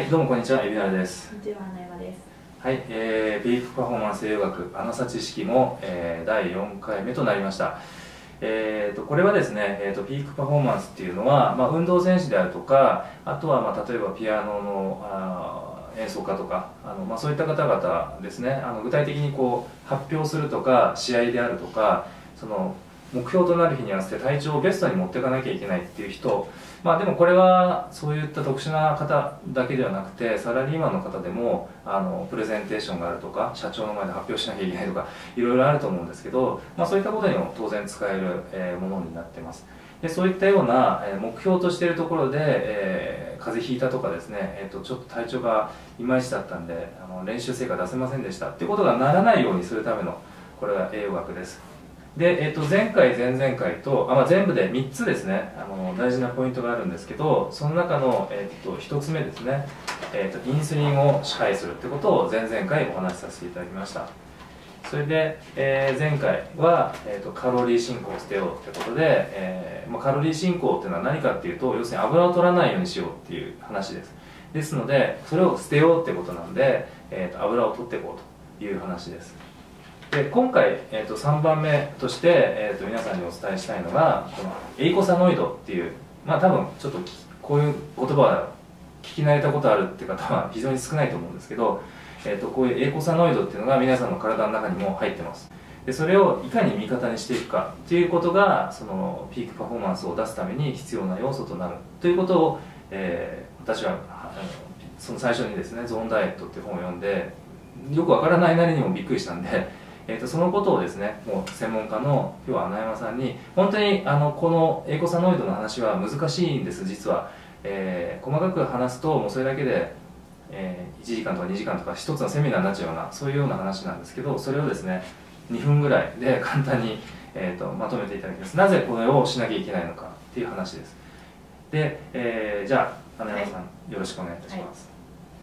、どうもこんにちは、海老原です。 こんにちは、花山です。 はい、ピークパフォーマンス栄養学アナサ知識も、第4回目となりました。これはですね、ピークパフォーマンスっていうのは、運動選手であるとか、あとは例えばピアノの演奏家とかそういった方々ですね、具体的にこう発表するとか試合であるとか、その目標となる日に合わせて体調をベストに持っていかなきゃいけないっていう人、でもこれはそういった特殊な方だけではなくて、サラリーマンの方でもプレゼンテーションがあるとか、社長の前で発表しなきゃいけないとか、いろいろあると思うんですけど、そういったことにも当然使えるものになってます。でそういったような目標としているところで、風邪ひいたとかですね、ちょっと体調がいまいちだったんで練習成果出せませんでしたっていうことがならないようにするための、これは栄養学です。で、前回前々回と全部で3つですね、大事なポイントがあるんですけど、その中の、1つ目ですね、インスリンを支配するってことを前々回お話しさせていただきました。それで、前回は、カロリー進行を捨てようってことで、カロリー進行っていうのは何かっていうと、要するに油を取らないようにしようっていう話です。ですのでそれを捨てようってことなんで、油を取っていこうという話です。で今回、3番目として、皆さんにお伝えしたいのが、このエイコサノイドっていう、多分ちょっとこういう言葉は聞き慣れたことあるって方は非常に少ないと思うんですけど、こういうエイコサノイドっていうのが皆さんの体の中にも入ってます。でそれをいかに味方にしていくかっていうことが、そのピークパフォーマンスを出すために必要な要素となるということを、私はその最初にですね「ゾーンダイエット」っていう本を読んで、よくわからないなりにもびっくりしたんで。そのことをですね、もう専門家の今日は穴山さんに、本当にこのエイコサノイドの話は難しいんです、実は。細かく話すともうそれだけで、1時間とか2時間とか一つのセミナーになっちゃうような、そういうような話なんですけど、それをですね2分ぐらいで簡単に、まとめていただきます。なぜこれをしなきゃいけないのかっていう話です。で、じゃあ穴山さん、よろしくお願いいたします。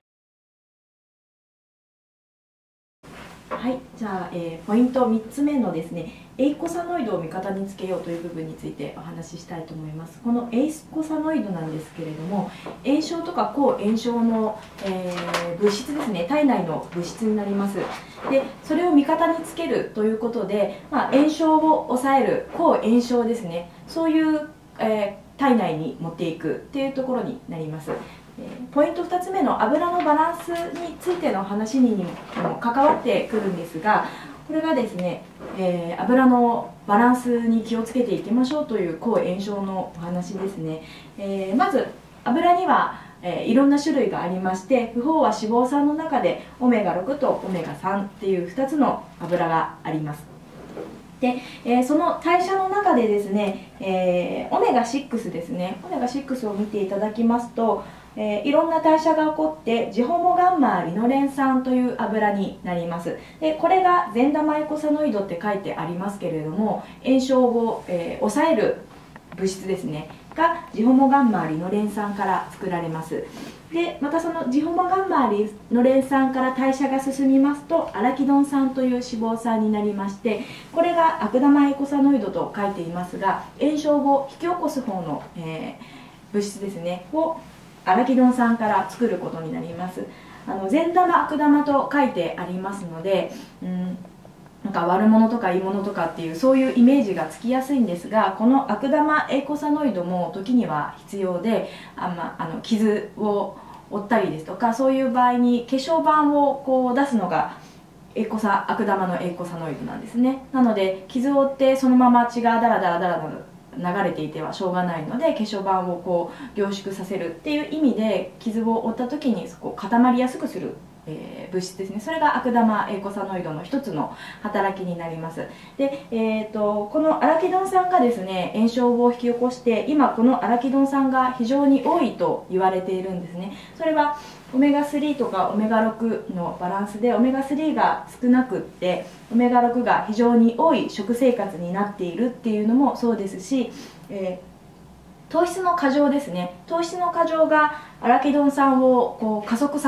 はい、じゃあ、ポイント3つ目のですね、エイコサノイドを味方につけようという部分についてお話ししたいと思います。このエイコサノイドなんですけれども、炎症とか抗炎症の、物質ですね、体内の物質になります。でそれを味方につけるということで、炎症を抑える抗炎症ですね、そういう、体内に持っていくっていうところになります。ポイント2つ目の油のバランスについての話にも関わってくるんですが、これがですね、油のバランスに気をつけていきましょうという抗炎症のお話ですね。まず油にはいろんな種類がありまして、不飽和脂肪酸の中でオメガ6とオメガ3っていう2つの油があります。で、その代謝の中でですね、オメガ6ですね、オメガ6を見ていただきますと、いろんな代謝が起こってジホモガンマリノレン酸という油になります。でこれが善玉エイコサノイドって書いてありますけれども、炎症を、抑える物質ですねがジホモガンマリノレン酸から作られます。でまたそのジホモガンマリノレン酸から代謝が進みますとアラキドン酸という脂肪酸になりまして、これが悪玉エイコサノイドと書いていますが、炎症を引き起こす方の、物質ですねをアラキドン酸から作ることになります。善玉悪玉と書いてありますので、なんか悪者とかいいものとかっていうそういうイメージがつきやすいんですが、この悪玉エイコサノイドも時には必要で、傷を負ったりですとか、そういう場合に化粧板をこう出すのが悪玉のエイコサノイドなんですね。なので傷を負ってそのまま血がダラダラダラダラ流れていてはしょうがないので、化粧板をこう凝縮させるっていう意味で傷を負った時に固まりやすくする、物質ですね。それが悪玉エイコサノイドの一つの働きになります。で、このアラキドン酸がですね炎症を引き起こして、今このアラキドン酸が非常に多いと言われているんですね。それはオメガ3とかオメガ6のバランスで、オメガ3が少なくってオメガ6が非常に多い食生活になっているっていうのもそうですし、糖質の過剰ですね、糖質の過剰がアラキドン酸をこう加速さ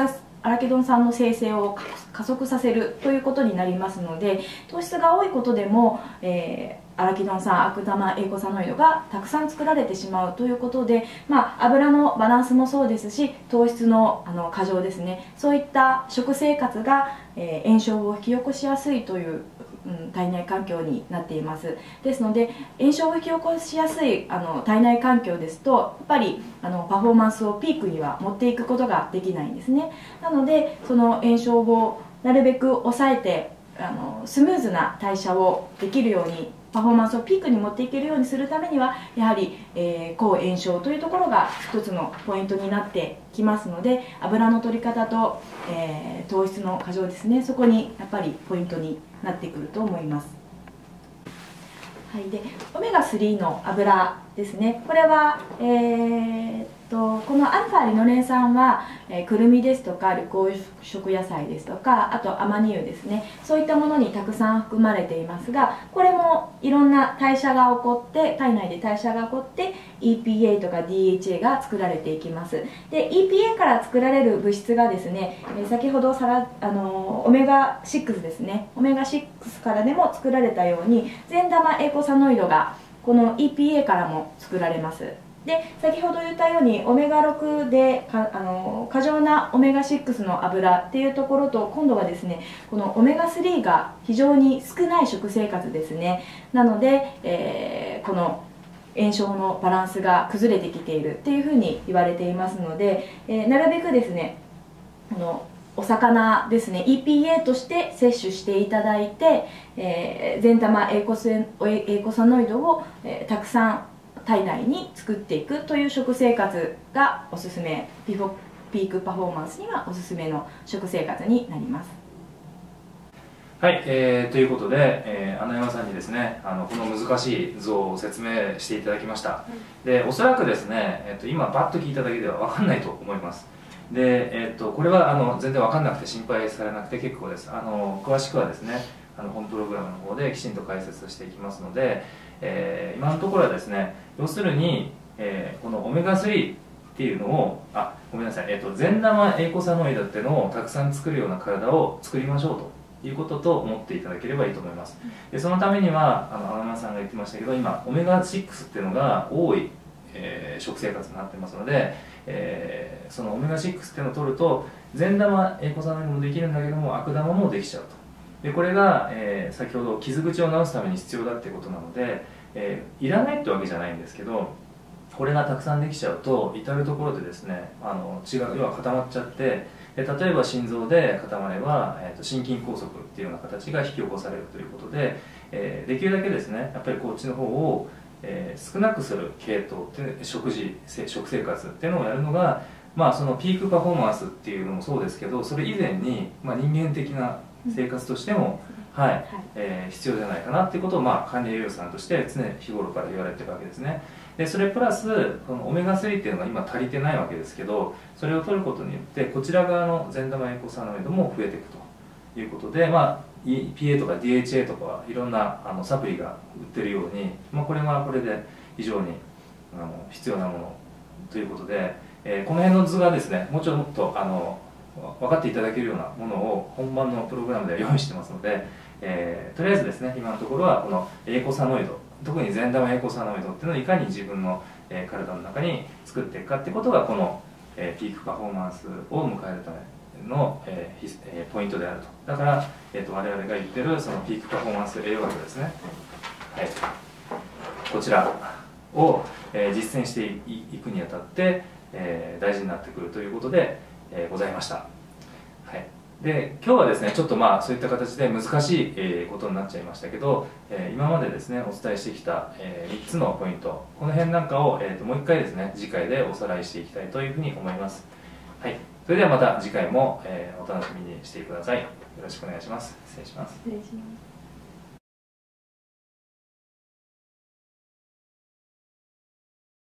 アラキドン酸の生成を加速させるということになりますので、糖質が多いことでも、アラキドン酸、悪玉エイコサノイドがたくさん作られてしまうということで、油のバランスもそうですし、糖質の過剰ですね、そういった食生活が、炎症を引き起こしやすいという体内環境になっています。ですので炎症を引き起こしやすい体内環境ですと、やっぱりパフォーマンスをピークには持っていくことができないんですね。なのでその炎症をなるべく抑えてスムーズな代謝をできるように、パフォーマンスをピークに持っていけるようにするためには、やはり、抗炎症というところが一つのポイントになってきますので、油の取り方と、糖質の過剰ですね、そこにやっぱりポイントになってくると思います。はい、でオメガ3の油ですね、これは、このアルファリノレン酸は、くるみですとか緑黄色野菜ですとか、あとアマニ油ですね、そういったものにたくさん含まれていますが、これもいろんな代謝が起こって、体内で代謝が起こって EPA とか DHA が作られていきます。で EPA から作られる物質がですね、先ほどオメガ6ですね、オメガ6からでも作られたように善玉エイコサノイドがこの EPA からも作られます。で先ほど言ったようにオメガ6で過剰なオメガ6の油っていうところと、今度はですねこのオメガ3が非常に少ない食生活ですね。なので、この炎症のバランスが崩れてきているっていうふうに言われていますので、なるべくですねお魚ですね EPA として摂取していただいて、善玉エイコサノイドを、たくさん体内に作っていくという食生活がおすすめ、ピークパフォーマンスにはおすすめの食生活になります。 はい、ということで、穴山さんにですねこの難しい図を説明していただきました。でおそらくですね、今バッと聞いただけでは分かんないと思います。で、これは全然分かんなくて心配されなくて結構です。詳しくはですね本プログラムの方できちんと解説していきますので、今のところはですね、要するに、このオメガ3っていうのをごめんなさい、善玉エイコサノイドっていうのをたくさん作るような体を作りましょうということと思っていただければいいと思います。でそのためには穴山さんが言ってましたけど、今オメガ6っていうのが多い、食生活になってますので、そのオメガ6っていうのを取ると善玉エイコサノイドもできるんだけども悪玉もできちゃうと。でこれが、先ほど傷口を治すために必要だっていうことなので、いらないってわけじゃないんですけど、これがたくさんできちゃうと至る所でですね血が要は固まっちゃって、で例えば心臓で固まれば、心筋梗塞っていうような形が引き起こされるということで、できるだけですねやっぱりこっちの方を、少なくする系統っていう食生活っていうのをやるのが、そのピークパフォーマンスっていうのもそうですけど、それ以前に、人間的な生活としても、必要じゃないかなっていうことを、管理栄養士さんとして常日頃から言われてるわけですね。でそれプラスこのオメガ3っていうのが今足りてないわけですけど、それを取ることによってこちら側の善玉エイコサノイドも増えていくということで、EPA とか DHA とかはいろんなサプリが売ってるように、これはこれで非常に必要なものということで、この辺の図がですねもうちょっと分かっていただけるようなものを本番のプログラムでは用意してますので、とりあえずですね今のところはこのエイコサノイド、特に善玉エイコサノイドっていうのをいかに自分の体の中に作っていくかってことがこのピークパフォーマンスを迎えるためのポイントであると。だから、我々が言ってるそのピークパフォーマンス栄養学ですね、こちらを実践していくにあたって大事になってくるということでございました。で今日はですねちょっとそういった形で難しいことになっちゃいましたけど、今までですねお伝えしてきた3つのポイント、この辺なんかをもう一回ですね次回でおさらいしていきたいというふうに思います。それではまた次回もお楽しみにしてください。よろしくお願いします。失礼します。 失礼します。